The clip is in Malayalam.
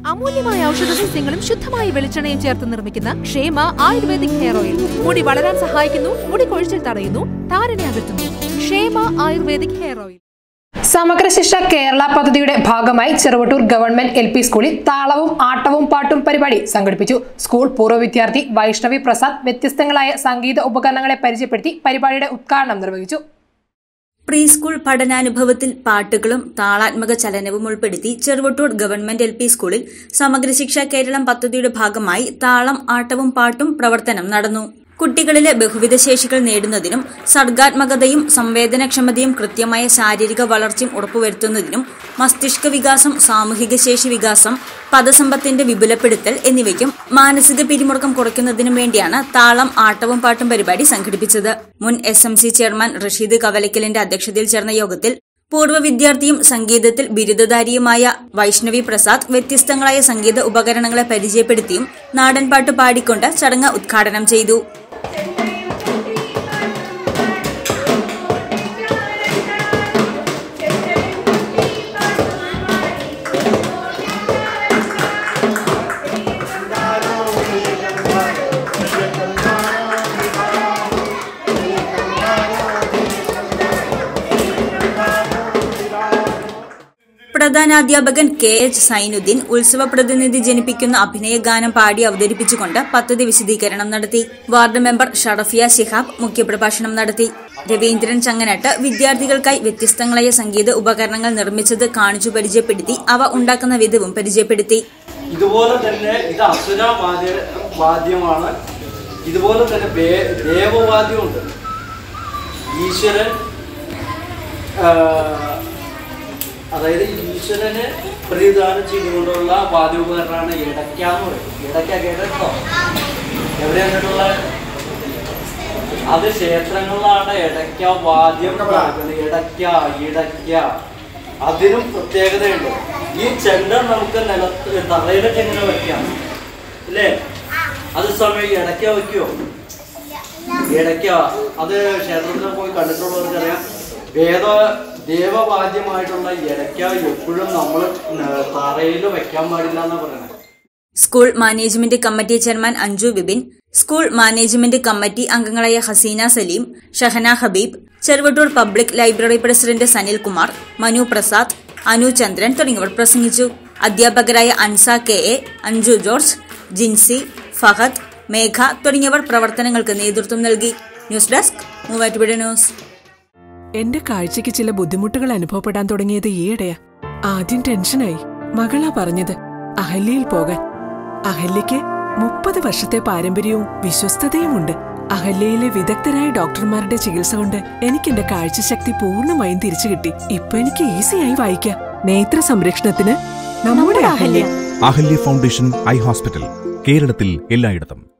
അമൂല്യമായ ഔഷധ സസ്യങ്ങളും ശുദ്ധമായ വെളിച്ചെണ്ണയും ചേർത്ത് നിർമ്മിക്കുന്ന ക്ഷേമ ആയുർവേദിക് ഹെയർ ഓയിൽ മുടി വളരാൻ സഹായിക്കുന്നു, മുടി കൊഴിച്ചിൽ തടയുന്നു, താരനെ അകറ്റുന്നു. ക്ഷേമ ആയുർവേദിക് ഹെയർ ഓയിൽ. സമഗ്ര ശിക്ഷ കേരള പദ്ധതിയുടെ ഭാഗമായി ചെറുവട്ടൂർ ഗവൺമെന്റ് LP സ്കൂളിൽ താളവും ആട്ടവും പാട്ടും പരിപാടി സംഘടിപ്പിച്ചു. സ്കൂൾ പൂർവ്വ വിദ്യാർത്ഥി വൈഷ്ണവി പ്രസാദ് വ്യത്യസ്തങ്ങളായ സംഗീത ഉപകരണങ്ങളെ പരിചയപ്പെടുത്തി പരിപാടിയുടെ ഉദ്ഘാടനം നിർവഹിച്ചു. പ്രീ സ്കൂൾ പഠനാനുഭവത്തിൽ പാട്ടുകളും താളാത്മക ചലനവും ഉൾപ്പെടുത്തി ചെറുവട്ടൂർ ഗവൺമെന്റ് LP സ്കൂളിൽ സമഗ്ര ശിക്ഷ കേരളം പദ്ധതിയുടെ ഭാഗമായി താളം ആട്ടവും പാട്ടും പ്രവർത്തനം നടന്നു. കുട്ടികളിലെ ബഹുവിധ ശേഷികൾ നേടുന്നതിനും സർഗാത്മകതയും സംവേദനക്ഷമതയും കൃത്യമായ ശാരീരിക വളർച്ചയും ഉറപ്പുവരുത്തുന്നതിനും മസ്തിഷ്ക വികാസം, സാമൂഹിക ശേഷി വികാസം, പദസമ്പത്തിന്റെ വിപുലപ്പെടുത്തൽ എന്നിവയ്ക്കും മാനസിക പിരിമുറുക്കം കുറയ്ക്കുന്നതിനും വേണ്ടിയാണ് താളം ആട്ടവും പാട്ടും പരിപാടി സംഘടിപ്പിച്ചത്. മുൻ SMC ചെയർമാൻ റഷീദ് കവലക്കലിന്റെ അധ്യക്ഷതയിൽ ചേർന്ന യോഗത്തിൽ പൂർവ്വ വിദ്യാർത്ഥിയും സംഗീതത്തിൽ ബിരുദധാരിയുമായ വൈഷ്ണവി പ്രസാദ് വ്യത്യസ്തങ്ങളായ സംഗീത ഉപകരണങ്ങളെ പരിചയപ്പെടുത്തിയും നാടൻപാട്ട് പാടിക്കൊണ്ട് ചടങ്ങ് ഉദ്ഘാടനം ചെയ്തു. പ്രധാനാധ്യാപകൻ KH സൈനുദ്ദീൻ ഉത്സവ പ്രതിനിധി ജനിപ്പിക്കുന്ന അഭിനയ ഗാനം പാടി അവതരിപ്പിച്ചുകൊണ്ട് പദ്ധതി വിശദീകരണം നടത്തി. വാർഡ് മെമ്പർ ഷറഫിയ ശിഹാബ് മുഖ്യപ്രഭാഷണം നടത്തി. രവീന്ദ്രൻ ചങ്ങനാട്ട് വിദ്യാർത്ഥികൾക്കായി വ്യത്യസ്തങ്ങളായ സംഗീത ഉപകരണങ്ങൾ നിർമ്മിച്ചത് കാണിച്ചു പരിചയപ്പെടുത്തി അവ ഉണ്ടാക്കുന്ന വിധവും പരിചയപ്പെടുത്തി. ഇതുപോലെ തന്നെ ഇത് അസുര വാദ്യമാണ്. ഇതുപോലെ തന്നെ ദേവവാദ്യമുണ്ട്. ഈശ്വരൻ, അതായത് ഈശ്വരന് പ്രതിദാനം ചെയ്തുകൊണ്ടുള്ള വാദ്യോപകരണമാണ് ഇടയ്ക്ക എന്ന് പറയും. ഇടയ്ക്ക കേട്ടോ? എവിടെയായിട്ടുള്ള അത് ക്ഷേത്രങ്ങളിലാണ് ഇടയ്ക്ക വാദ്യം നടക്കുന്നത്. ഇടയ്ക്ക അതിനും പ്രത്യേകതയുണ്ട്. ഈ ചെണ്ട നമുക്ക് തറയിലൊക്കെ എങ്ങനെ വയ്ക്കാം അല്ലേ? അത് സമയം ഇടയ്ക്ക വയ്ക്കുമോ? ഇടയ്ക്ക അത് ക്ഷേത്രത്തിൽ പോയി കണ്ടിട്ടുള്ളവർക്കറിയാം. ദേവവാദ്യമായിട്ടുള്ള ഇടയ്ക്ക എപ്പോഴും നമ്മൾ തറയിൽ വെക്കാൻ പാടില്ല എന്നാ പറയുന്നത്. School management committee chairman Anju Bibin, school management committee അംഗങ്ങളായ Haseena Saleem, Shahana Habeeb, Cheruvattoor public library president Sanilkumar, Manu Prasad, Anu Chandran തുടങ്ങിയവർ പ്രസംഗിച്ചു. അധ്യാപകരായ അൻസ KA, അഞ്ജു ജോർജ്, ജിൻസി, ഫഹദ്, മേഘ തുടങ്ങിയവർ പ്രവർത്തനങ്ങൾക്ക് നേതൃത്വം നൽകി. News desk Muvattupuzha news. എന്റെ കാഴ്ചയ്ക്ക് ചില ബുദ്ധിമുട്ടുകൾ അനുഭവപ്പെടാൻ തുടങ്ങിയത് ഈയിടെയാ. ആദ്യം ടെൻഷനായി. മകളാ പറഞ്ഞത് അഹല്യയിൽ പോകാൻ. അഹല്യയ്ക്ക് 30 വർഷത്തെ പാരമ്പര്യവും വിശ്വസ്തതയുമുണ്ട്. അഹല്യയിലെ വിദഗ്ധരായ ഡോക്ടർമാരുടെ ചികിത്സ കൊണ്ട് എനിക്ക് എന്റെ കാഴ്ചശക്തി പൂർണ്ണമായും തിരിച്ചു കിട്ടി. ഇപ്പൊ എനിക്ക് ഈസിയായി വായിക്കാം. നേത്ര സംരക്ഷണത്തിന് നമ്മുടെ Ahalya. Ahalya foundation eye hospital, കേരളത്തിൽ എല്ലായിടത്തും.